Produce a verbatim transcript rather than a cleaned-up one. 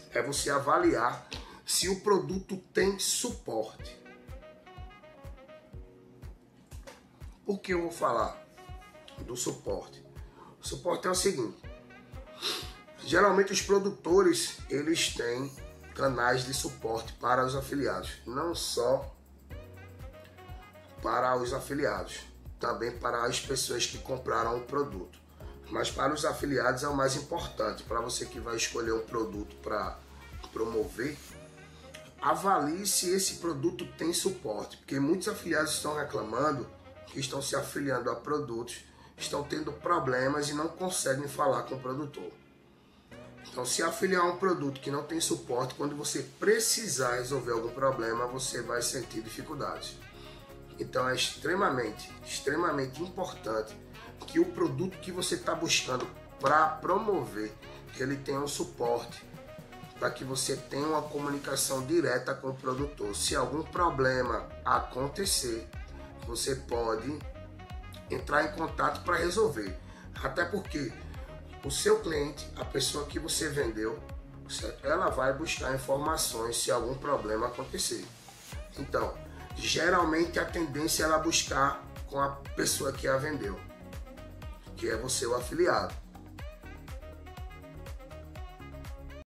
é você avaliar se o produto tem suporte. Por que eu vou falar do suporte? O suporte é o seguinte: geralmente os produtores, eles têm canais de suporte para os afiliados, não só para os afiliados, também para as pessoas que compraram o produto. Mas para os afiliados é o mais importante. Para você que vai escolher um produto para promover, avalie se esse produto tem suporte, porque muitos afiliados estão reclamando que estão se afiliando a produtos, estão tendo problemas e não conseguem falar com o produtor. Então, se afiliar a um produto que não tem suporte, quando você precisar resolver algum problema, você vai sentir dificuldades. Então, é extremamente, extremamente importante que o produto que você está buscando para promover, que ele tenha um suporte, para que você tenha uma comunicação direta com o produtor. Se algum problema acontecer, você pode entrar em contato para resolver. Até porque o seu cliente, a pessoa que você vendeu, certo? Ela vai buscar informações se algum problema acontecer. Então, geralmente a tendência é ela buscar com a pessoa que a vendeu, que é você, o afiliado.